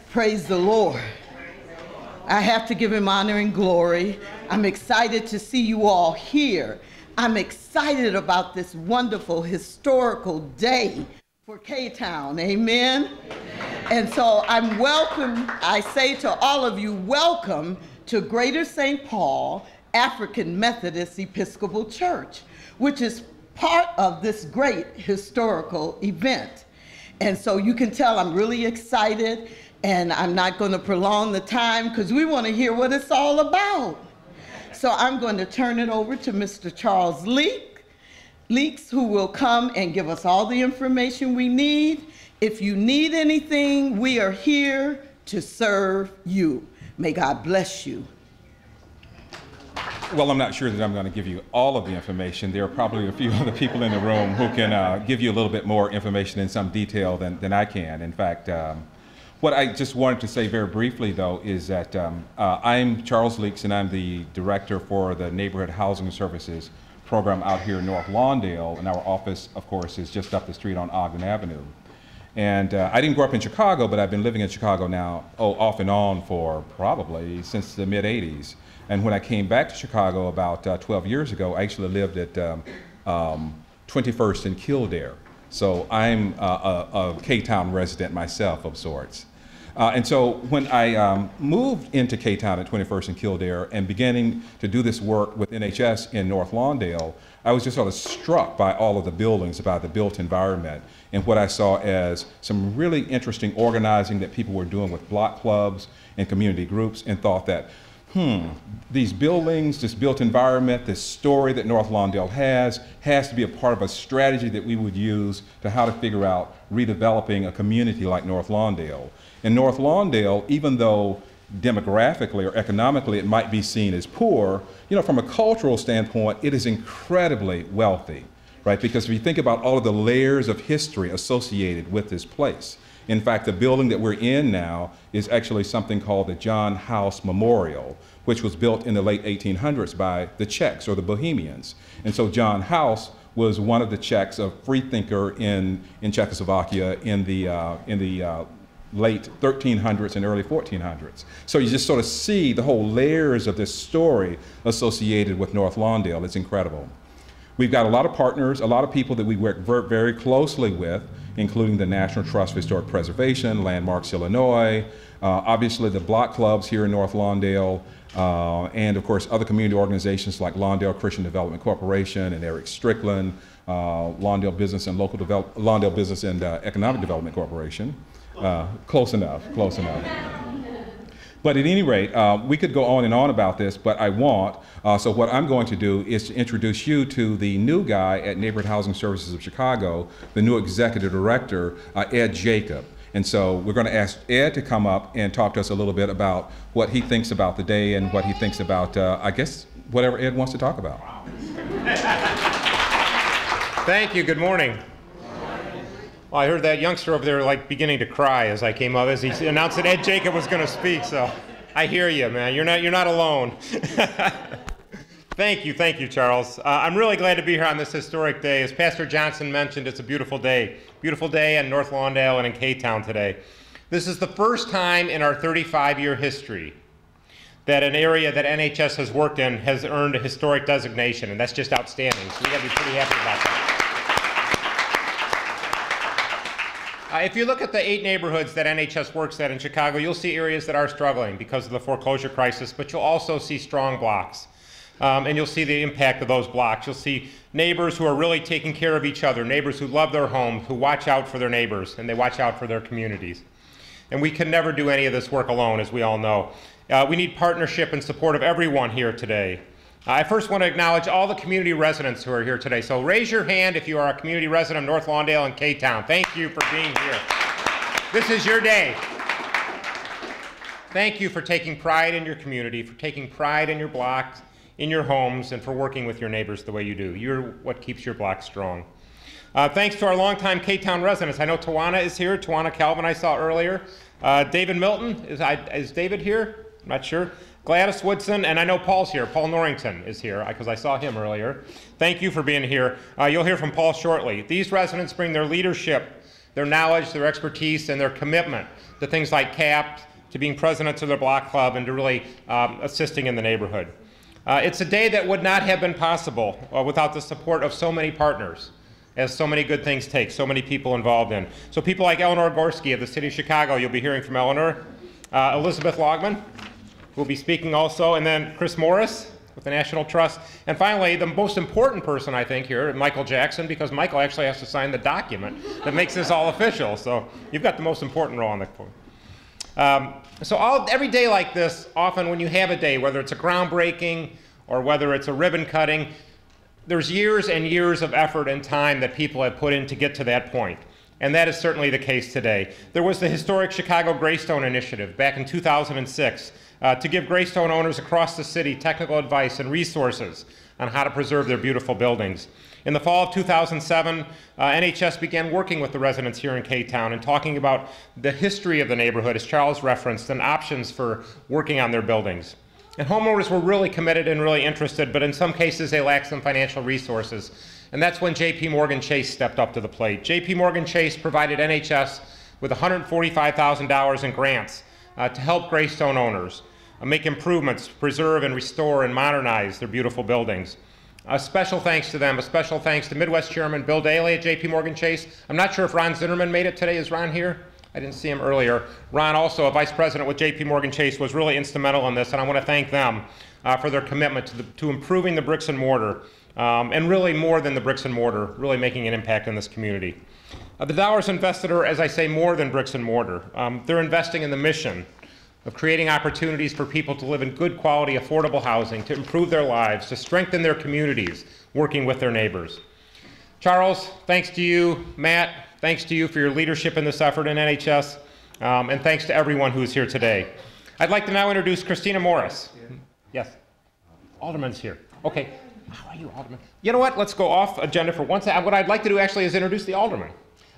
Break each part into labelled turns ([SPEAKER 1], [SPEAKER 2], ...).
[SPEAKER 1] Praise the Lord. I have to give him honor and glory. I'm excited to see you all here. I'm excited about this wonderful historical day for K-Town, amen? And so I say to all of you, welcome to Greater St. Paul African Methodist Episcopal Church, which is part of this great historical event. And so you can tell I'm really excited, and I'm not going to prolong the time because we want to hear what it's all about. So I'm going to turn it over to Mr. Charles Leeks, who will come and give us all the information we need. If you need anything, we are here to serve you. May God bless you.
[SPEAKER 2] Well, I'm not sure that I'm going to give you all of the information. There are probably a few other people in the room who can give you a little bit more information in some detail than I can. In fact, what I just wanted to say very briefly, though, is that I'm Charles Leeks, and I'm the director for the Neighborhood Housing Services program out here in North Lawndale, and our office, of course, is just up the street on Ogden Avenue. And I didn't grow up in Chicago, but I've been living in Chicago now, off and on for probably since the mid-'80s. And when I came back to Chicago about 12 years ago, I actually lived at 21st and Kildare. So I'm a K-Town resident myself of sorts. And so when I moved into K-Town at 21st and Kildare and beginning to do this work with NHS in North Lawndale, I was just sort of struck by all of the buildings, by the built environment, and what I saw as some really interesting organizing that people were doing with block clubs and community groups, and thought that, these buildings, this built environment, this story that North Lawndale has to be a part of a strategy that we would use to how to figure out redeveloping a community like North Lawndale. In North Lawndale, even though demographically or economically it might be seen as poor, from a cultural standpoint, it is incredibly wealthy, right? Because if you think about all of the layers of history associated with this place. In fact, the building that we're in now is actually something called the John House Memorial, which was built in the late 1800s by the Czechs or the Bohemians. And so John House was one of the Czechs, a free thinker in Czechoslovakia in the late 1300s and early 1400s. So you just sort of see the whole layers of this story associated with North Lawndale. It's incredible. We've got a lot of partners, a lot of people that we work very closely with, including the National Trust for Historic Preservation, Landmarks Illinois, obviously the block clubs here in North Lawndale, and of course other community organizations like Lawndale Christian Development Corporation and Eric Strickland, Lawndale Business and Economic Development Corporation. Close enough. But at any rate, we could go on and on about this, but I won't. So what I'm going to do is to introduce you to the new guy at Neighborhood Housing Services of Chicago, the new executive director, Ed Jacob. And so we're going to ask Ed to come up and talk to us a little bit about what he thinks about the day and what he thinks about, I guess, whatever Ed wants to talk about.
[SPEAKER 3] Thank you. Good morning. Well, I heard that youngster over there beginning to cry as I came up, as he announced that Ed Jacob was going to speak. So I hear you, man. You're not alone. Thank you, Charles. I'm really glad to be here on this historic day. As Pastor Johnson mentioned, it's a beautiful day in North Lawndale and in K-Town today. This is the first time in our 35-year history that an area that NHS has worked in has earned a historic designation, and that's just outstanding. So we got to be pretty happy about that. If you look at the 8 neighborhoods that NHS works at in Chicago, you'll see areas that are struggling because of the foreclosure crisis, but you'll also see strong blocks. And you'll see the impact of those blocks. You'll see neighbors who are really taking care of each other, neighbors who love their homes, who watch out for their neighbors, and they watch out for their communities. And we can never do any of this work alone, as we all know. We need partnership and support of everyone here today. I first want to acknowledge all the community residents who are here today. So raise your hand if you are a community resident of North Lawndale and K-Town. Thank you for being here. This is your day. Thank you for taking pride in your community, for taking pride in your blocks, in your homes, and for working with your neighbors the way you do. You're what keeps your block strong. Thanks to our longtime K-Town residents. I know Tawana is here. Tawana Calvin I saw earlier. David Milton, is David here? I'm not sure. Gladys Woodson, and I know Paul's here. Paul Norrington is here because I saw him earlier. Thank you for being here. You'll hear from Paul shortly. These residents bring their leadership their knowledge, their expertise, and their commitment to things like CAP, to being presidents of their block club, and to really assisting in the neighborhood. It's a day that would not have been possible without the support of so many partners, as so many good things take, so many people involved in. So people like Eleanor Gorski of the City of Chicago, you'll be hearing from Eleanor, Elizabeth Logman, who will be speaking also, and then Chris Morris with the National Trust. And finally, the most important person, I think, here, Michael Jackson, because Michael actually has to sign the document that makes this all official. So you've got the most important role on the phone. Every day like this, often when you have a day, whether it's a groundbreaking or whether it's a ribbon cutting, there's years and years of effort and time that people have put in to get to that point. And that is certainly the case today. There was the historic Chicago Greystone Initiative back in 2006 to give Greystone owners across the city technical advice and resources on how to preserve their beautiful buildings. In the fall of 2007, NHS began working with the residents here in K-Town and talking about the history of the neighborhood, as Charles referenced, and options for working on their buildings. And homeowners were really committed and really interested, but in some cases they lacked some financial resources. And that's when J.P. Morgan Chase stepped up to the plate. J.P. Morgan Chase provided NHS with $145,000 in grants to help Greystone owners make improvements, preserve and restore and modernize their beautiful buildings. A special thanks to them, a special thanks to Midwest Chairman Bill Daley at J.P. Morgan Chase. I'm not sure if Ron Zinnerman made it today. Is Ron here? I didn't see him earlier. Ron, also a vice president with J.P. Morgan Chase, was really instrumental in this, and I want to thank them for their commitment to improving the bricks and mortar, and really more than the bricks and mortar, really making an impact in this community. The dollars invested are, as I say, more than bricks and mortar. They're investing in the mission of creating opportunities for people to live in good quality, affordable housing, to improve their lives, to strengthen their communities, working with their neighbors. Charles, thanks to you. Matt, thanks to you for your leadership in this effort in NHS, and thanks to everyone who is here today. I'd like to now introduce Christina Morris. Yes, Alderman's here. Okay, how are you, Alderman? You know what, let's go off agenda for one second. What I'd like to do actually is introduce the Alderman,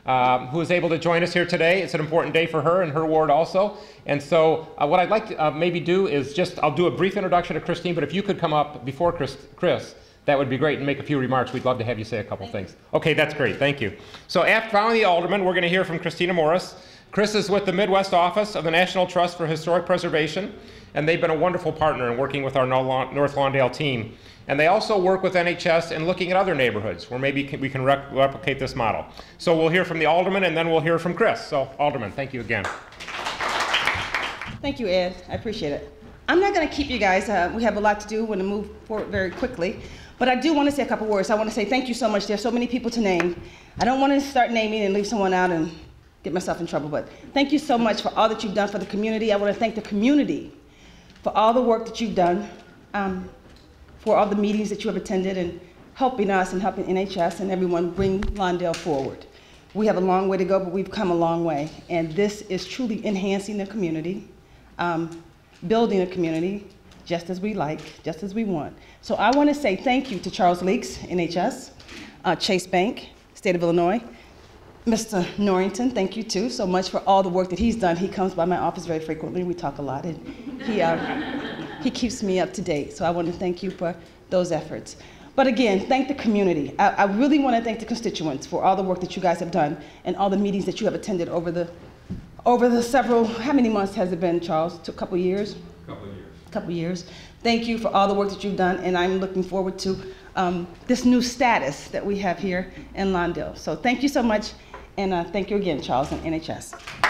[SPEAKER 3] who is able to join us here today. It's an important day for her and her ward also. And so what I'd like to maybe do is I'll do a brief introduction to Christine, but if you could come up before Chris, that would be great, and make a few remarks. We'd love to have you say a couple things. Okay, that's great, thank you. So following the Alderman, we're gonna hear from Christina Morris. Chris is with the Midwest office of the National Trust for Historic Preservation, and they've been a wonderful partner in working with our North Lawndale team. And they also work with NHS in looking at other neighborhoods where maybe we can replicate this model. So we'll hear from the Alderman, and then we'll hear from Chris. So Alderman, thank you again.
[SPEAKER 4] Thank you, Ed, I appreciate it. I'm not gonna keep you guys, we have a lot to do, we're gonna move forward very quickly. But I do want to say a couple words. I want to say thank you so much. There's so many people to name. I don't want to start naming and leave someone out and get myself in trouble, but thank you so much for all that you've done for the community. I want to thank the community for all the work that you've done, for all the meetings that you have attended and helping us and helping NHS and everyone bring Lawndale forward. We have a long way to go, but we've come a long way. And this is truly enhancing the community, building a community, just as we like, just as we want. So I want to say thank you to Charles Leaks, NHS, Chase Bank, State of Illinois, Mr. Norrington, thank you too so much for all the work that he's done. He comes by my office very frequently, we talk a lot, and he keeps me up to date. So I want to thank you for those efforts. But again, thank the community. I really want to thank the constituents for all the work that you guys have done and all the meetings that you have attended over the several, how many months has it been, Charles? A couple years? Couple years. Thank you for all the work that you've done, and I'm looking forward to this new status that we have here in Lawndale. So thank you so much, and thank you again, Charles and NHS.